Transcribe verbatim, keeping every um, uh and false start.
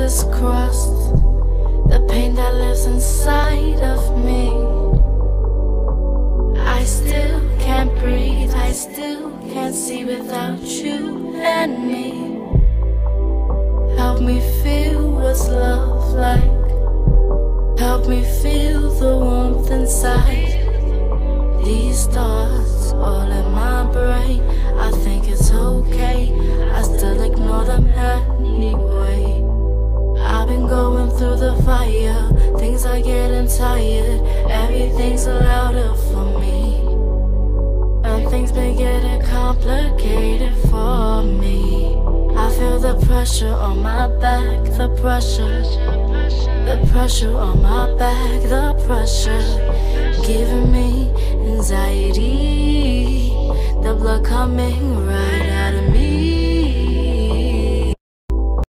is crossed, the pain that lives inside of me. I still can't breathe, I still can't see without you and me. Help me feel what's love like. Help me feel the warmth inside. These thoughts all in my brain, I think it's okay, I still ignore them anyway. I've been going through the fire, things are getting tired, everything's louder for me, and things been getting complicated for me. I feel the pressure on my back, the pressure, the pressure on my back, the pressure, giving me anxiety, the blood coming right.